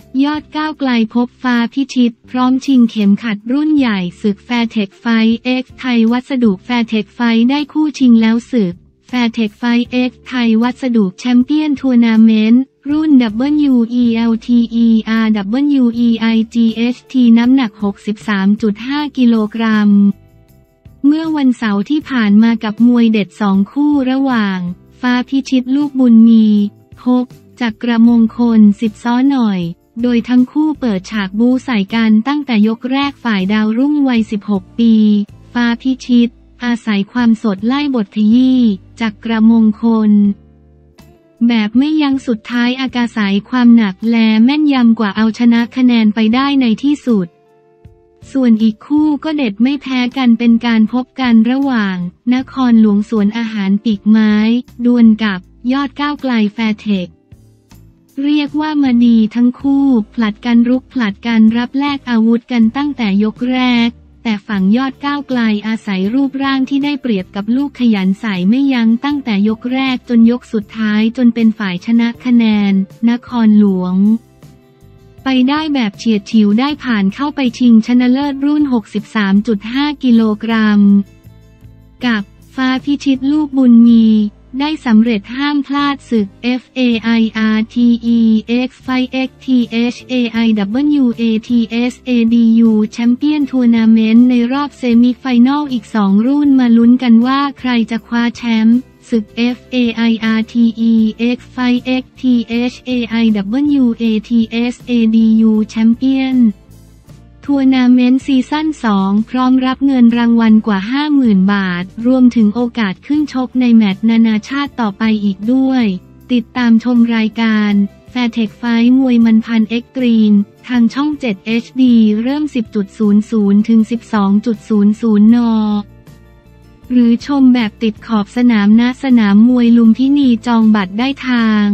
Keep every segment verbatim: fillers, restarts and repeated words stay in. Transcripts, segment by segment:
ยอดก้าวไกลพบฟ้าพิชิตพร้อมชิงเข็มขัดรุ่นใหญ่ศึกแฟร์เทคไฟท์เอ็กซ์ไทยวัสดุแฟร์เทคไฟท์ได้คู่ชิงแล้วศึกแฟร์เทคไฟท์เอ็กซ์ไทยวัสดุแชมเปี้ยนทัวร์นาเมนต์รุ่น ดับเบิลยู อี แอล ที อี อาร์ ดับเบิลยู อี ไอ จี เอช ที น้ำหนัก หกสิบสามจุดห้า กิโลกรัมเมื่อวันเสาร์ที่ผ่านมากับมวยเด็ดสองคู่ระหว่างฟ้าพิชิตลูกบุญมีพบจักรมงคลสิทธิ์ซ้อหน่อยโดยทั้งคู่เปิดฉากบู๊ใส่กันตั้งแต่ยกแรกฝ่ายดาวรุ่งวัยสิบหกปีฟ้าพิชิตอาศัยความสดไล่บทขยี้จักรมงคลแบบไม่ยั้งสุดท้ายอากาศัยความหนักแลแม่นยำกว่าเอาชนะคะแนนไปได้ในที่สุดส่วนอีกคู่ก็เด็ดไม่แพ้กันเป็นการพบกันระหว่างนครหลวงสวนอาหารปีกไม้ดวลกับยอดก้าวไกลแฟร์เทคเรียกว่ามาดีทั้งคู่ผลัดกันรุกผลัดกันรับแลกอาวุธกันตั้งแต่ยกแรกแต่ฝั่งยอดก้าวไกลอาศัยรูปร่างที่ได้เปรียบกับลูกขยันใส่ไม่ยั้งตั้งแต่ยกแรกจนยกสุดท้ายจนเป็นฝ่ายชนะคะแนนนครหลวงไปได้แบบเฉียดฉิวได้ผ่านเข้าไปชิงชนะเลิศรุ่น หกสิบสามจุดห้า กิโลกรัมกับฟ้าพิชิตลูกบุญมีได้สำเร็จห้ามพลาดศึก เอฟ เอ ไอ อาร์ ที อี เอ็กซ์ ไฟท์ เอ็กซ์ ที เอช เอ ไอ ดับเบิลยู เอ ที เอส เอ ดี ยู แชมเปี้ยนทัวร์นาเมนต์ในรอบเซมิไฟแนลอีกสองรุ่นมาลุ้นกันว่าใครจะคว้าแชมป์ศึก เอฟ เอ ไอ อาร์ ที อี เอ็กซ์ ไฟท์ เอ็กซ์ ที เอช เอ ไอ ดับเบิลยู เอ ที เอส เอ ดี ยู แชมเปี้ยนทัวร์นาเมนต์ซีซั่นสองพร้อมรับเงินรางวัลกว่า ห้าหมื่น บาทรวมถึงโอกาสขึ้นชกในแมตช์นานาชาติต่อไปอีกด้วยติดตามชมรายการแฟร์เทคไฟท์มวยมันพันเอ็กซ์ตรีมทางช่อง เจ็ด เอช ดี เริ่ม สิบนาฬิกา ถึง สิบสองนาฬิกา นหรือชมแบบติดขอบสนามณสนามมวยลุมพินีจองบัตรได้ทาง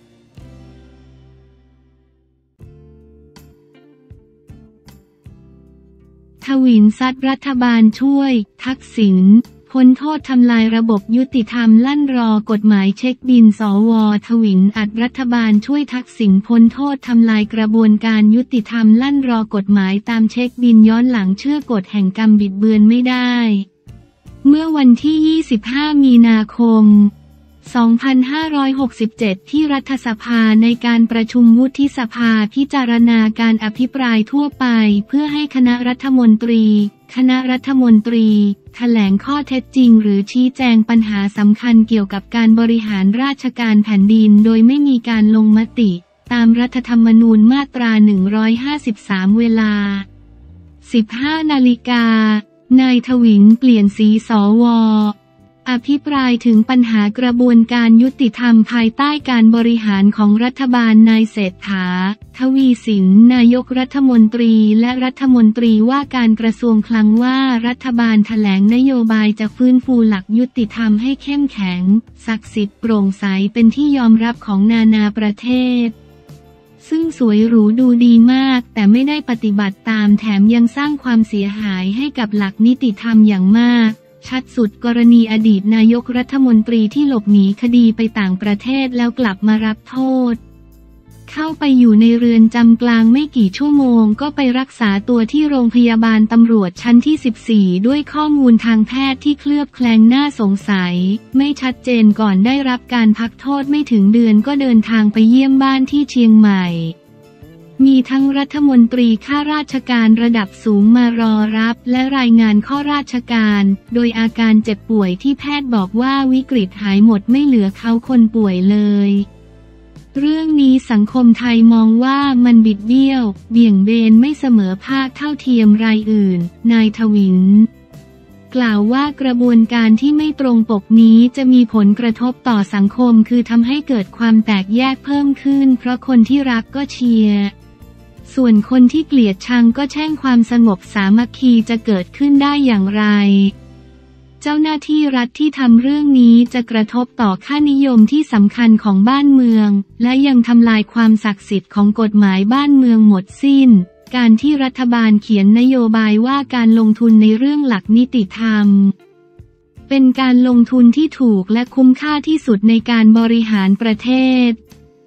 ทวินซัดรัฐบาลช่วยทักษิณพ้นโทษทำลายระบบยุติธรรมลั่นรอกฎหมายเช็คบินสวทวินอัดรัฐบาลช่วยทักษิณพ้นโทษทำลายกระบวนการยุติธรรมลั่นรอกฎหมายตามเช็คบินย้อนหลังเชื่อกฎแห่งกรรมบิดเบือนไม่ได้เมื่อวันที่ ยี่สิบห้า มีนาคม สองพันห้าร้อยหกสิบเจ็ด ที่รัฐสภาในการประชุมวุฒิสภาพิจารณาการอภิปรายทั่วไปเพื่อให้คณะรัฐมนตรีคณะรัฐมนตรีแถลงข้อเท็จจริงหรือชี้แจงปัญหาสำคัญเกี่ยวกับการบริหารราชการแผ่นดินโดยไม่มีการลงมติตามรัฐธรรมนูญมาตราหนึ่งร้อยห้าสิบสามเวลา สิบห้า นาฬิกานายทวินเปลี่ยนสีสวอภิปรายถึงปัญหากระบวนการยุติธรรมภายใต้การบริหารของรัฐบาลนายเศรษฐาทวีสินนายกรัฐมนตรีและรัฐมนตรีว่าการกระทรวงคลังว่ารัฐบาลแถลงนโยบายจะฟื้นฟูหลักยุติธรรมให้เข้มแข็งศักดิ์สิทธิ์โปร่งใสเป็นที่ยอมรับของนานาประเทศซึ่งสวยหรูดูดีมากแต่ไม่ได้ปฏิบัติตามแถมยังสร้างความเสียหายให้กับหลักนิติธรรมอย่างมากชัดสุดกรณีอดีตนายกรัฐมนตรีที่หลบหนีคดีไปต่างประเทศแล้วกลับมารับโทษเข้าไปอยู่ในเรือนจำกลางไม่กี่ชั่วโมงก็ไปรักษาตัวที่โรงพยาบาลตำรวจชั้นที่สิบสี่ด้วยข้อมูลทางแพทย์ที่เคลือบแคลงน่าสงสัยไม่ชัดเจนก่อนได้รับการพักโทษไม่ถึงเดือนก็เดินทางไปเยี่ยมบ้านที่เชียงใหม่มีทั้งรัฐมนตรีข้าราชการระดับสูงมารอรับและรายงานข้อราชการโดยอาการเจ็บป่วยที่แพทย์บอกว่าวิกฤตหายหมดไม่เหลือเขาคนป่วยเลยเรื่องนี้สังคมไทยมองว่ามันบิดเบี้ยวเบี่ยงเบนไม่เสมอภาคเท่าเทียมรายอื่นนายทวินกล่าวว่ากระบวนการที่ไม่ตรงปกนี้จะมีผลกระทบต่อสังคมคือทำให้เกิดความแตกแยกเพิ่มขึ้นเพราะคนที่รักก็เชียร์ส่วนคนที่เกลียดชังก็แช่งความสงบสามัคคีจะเกิดขึ้นได้อย่างไรเจ้าหน้าที่รัฐที่ทำเรื่องนี้จะกระทบต่อค่านิยมที่สำคัญของบ้านเมืองและยังทำลายความศักดิ์สิทธิ์ของกฎหมายบ้านเมืองหมดสิ้นการที่รัฐบาลเขียนนโยบายว่าการลงทุนในเรื่องหลักนิติธรรมเป็นการลงทุนที่ถูกและคุ้มค่าที่สุดในการบริหารประเทศ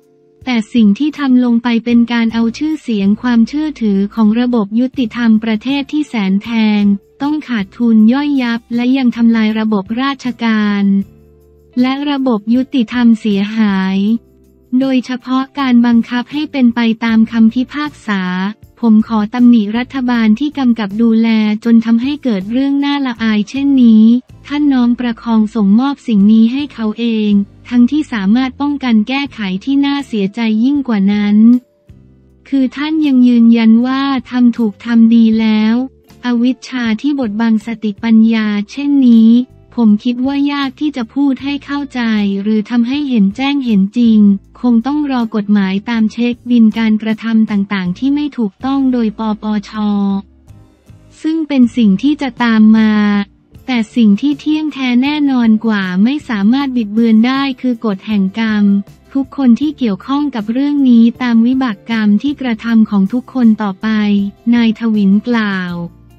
แต่สิ่งที่ทำลงไปเป็นการเอาชื่อเสียงความเชื่อถือของระบบยุติธรรมประเทศที่แสนแพงต้องขาดทุนย่อยยับและยังทำลายระบบราชการและระบบยุติธรรมเสียหายโดยเฉพาะการบังคับให้เป็นไปตามคำพิพากษาผมขอตำหนิรัฐบาลที่กำกับดูแลจนทำให้เกิดเรื่องน่าละอายเช่นนี้ท่านน้อมประคองส่งมอบสิ่งนี้ให้เขาเองทั้งที่สามารถป้องกันแก้ไขที่น่าเสียใจยิ่งกว่านั้นคือท่านยังยืนยันว่าทำถูกทำดีแล้วอวิชชาที่บดบังสติปัญญาเช่นนี้ผมคิดว่ายากที่จะพูดให้เข้าใจหรือทำให้เห็นแจ้งเห็นจริงคงต้องรอกฎหมายตามเช็คบินการกระทำต่างๆที่ไม่ถูกต้องโดยปปช.ซึ่งเป็นสิ่งที่จะตามมาแต่สิ่งที่เที่ยงแท้แน่นอนกว่าไม่สามารถบิดเบือนได้คือกฎแห่งกรรมทุกคนที่เกี่ยวข้องกับเรื่องนี้ตามวิบากกรรมที่กระทำของทุกคนต่อไปนายถวินกล่าว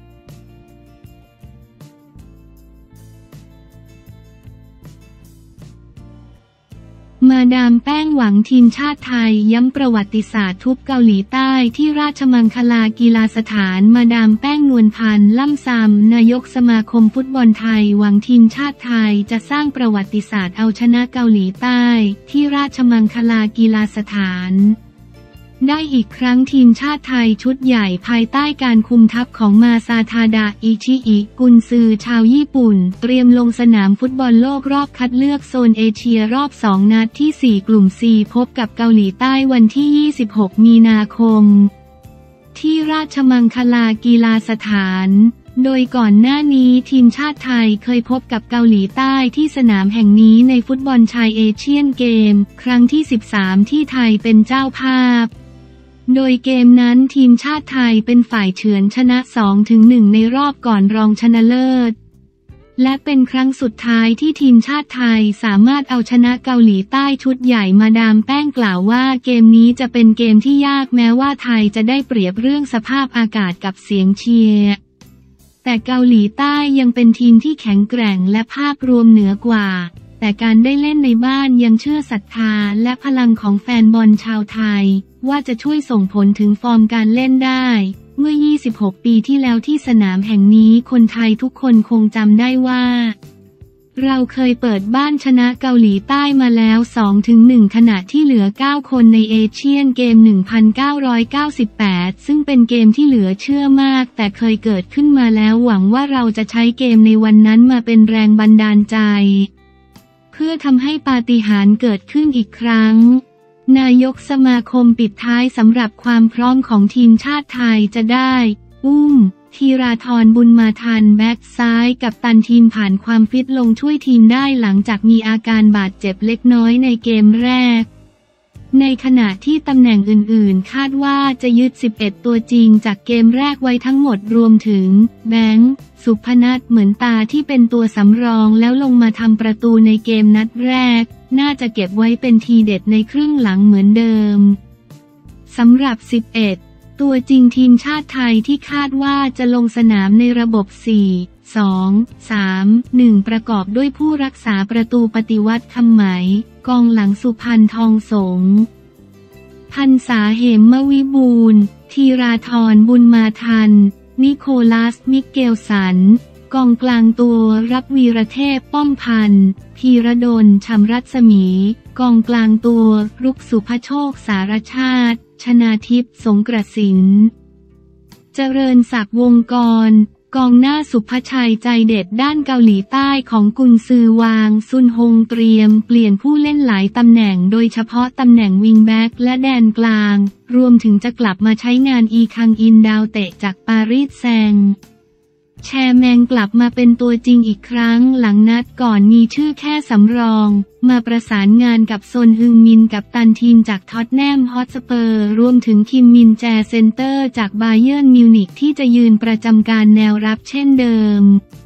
มาดามแป้งหวังทีมชาติไทยย้ำประวัติศาสตร์ทุบเกาหลีใต้ที่ราชมังคลากีฬาสถานมาดามแป้งนวลพันธ์ล่ำซำนายกสมาคมฟุตบอลไทยหวังทีมชาติไทยจะสร้างประวัติศาสตร์เอาชนะเกาหลีใต้ที่ราชมังคลากีฬาสถานได้อีกครั้งทีมชาติไทยชุดใหญ่ภายใต้การคุมทัพของมาซาทาดะอิชิอิกุนซือชาวญี่ปุ่นเตรียมลงสนามฟุตบอลโลกรอบคัดเลือกโซนเอเชียรอบสองนัดที่สี่กลุ่ม ซี พบกับเกาหลีใต้วันที่ยี่สิบหกมีนาคมที่ราชมังคลากีฬาสถานโดยก่อนหน้านี้ทีมชาติไทยเคยพบกับเกาหลีใต้ที่สนามแห่งนี้ในฟุตบอลชายเอเชียนเกมครั้งที่สิบสามที่ไทยเป็นเจ้าภาพโดยเกมนั้นทีมชาติไทยเป็นฝ่ายเฉือนชนะ สองถึงหนึ่ง ในรอบก่อนรองชนะเลิศและเป็นครั้งสุดท้ายที่ทีมชาติไทยสามารถเอาชนะเกาหลีใต้ชุดใหญ่มาดามแป้งกล่าวว่าเกมนี้จะเป็นเกมที่ยากแม้ว่าไทยจะได้เปรียบเรื่องสภาพอากาศกับเสียงเชียร์แต่เกาหลีใต้ยังเป็นทีมที่แข็งแกร่งและภาพรวมเหนือกว่าแต่การได้เล่นในบ้านยังเชื่อศรัทธาและพลังของแฟนบอลชาวไทยว่าจะช่วยส่งผลถึงฟอร์มการเล่นได้เมื่อยี่สิบหกปีที่แล้วที่สนามแห่งนี้คนไทยทุกคนคงจำได้ว่าเราเคยเปิดบ้านชนะเกาหลีใต้มาแล้ว สองถึงหนึ่ง ขณะที่เหลือเก้าคนในเอเชียนเกม หนึ่งพันเก้าร้อยเก้าสิบแปด ซึ่งเป็นเกมที่เหลือเชื่อมากแต่เคยเกิดขึ้นมาแล้วหวังว่าเราจะใช้เกมในวันนั้นมาเป็นแรงบันดาลใจเพื่อทำให้ปาฏิหาริย์เกิดขึ้นอีกครั้งนายกสมาคมปิดท้ายสำหรับความพร้อมของทีมชาติไทยจะได้อุ้มธีราธรบุญมาทันแบ็กซ้ายกับตันทีมผ่านความฟิตลงช่วยทีมได้หลังจากมีอาการบาดเจ็บเล็กน้อยในเกมแรกในขณะที่ตำแหน่งอื่นๆคาดว่าจะยึดสิบเอ็ดตัวจริงจากเกมแรกไว้ทั้งหมดรวมถึงแบงค์สุพนัทเหมือนตาที่เป็นตัวสำรองแล้วลงมาทำประตูในเกมนัดแรกน่าจะเก็บไว้เป็นทีเด็ดในครึ่งหลังเหมือนเดิมสำหรับสิบเอ็ดตัวจริงทีมชาติไทยที่คาดว่าจะลงสนามในระบบ สี่ สอง สาม หนึ่ง ประกอบด้วยผู้รักษาประตูปฏิวัติคำไหมกองหลังสุพรรณทองสงพันษาเหมวิบูลย์ธีราธรบุญมาทันนิโคลัสมิเกลสันกองกลางตัวรับวีรเทพป้อมพันธ์พีระดลชำรัศมีกองกลางตัวรุกสุภโชคสารชาติชนาทิพย์สงกระสินเจริญศักดิ์วงกรกองหน้าสุภชัยใจเด็ดด้านเกาหลีใต้ของกุนซือวางซุนฮงเตรียมเปลี่ยนผู้เล่นหลายตำแหน่งโดยเฉพาะตำแหน่งวิงแบ็กและแดนกลางรวมถึงจะกลับมาใช้งานอีคังอินดาวเตะจากปารีสแซงแชร์แมงกลับมาเป็นตัวจริงอีกครั้งหลังนัดก่อนมีชื่อแค่สำรองมาประสานงานกับซนฮึงมินกับตันทีมจากท็อตแนมฮอตสเปอร์รวมถึงคิมมินแจเซนเตอร์จากบาเยิร์นมิวนิกที่จะยืนประจำการแนวรับเช่นเดิม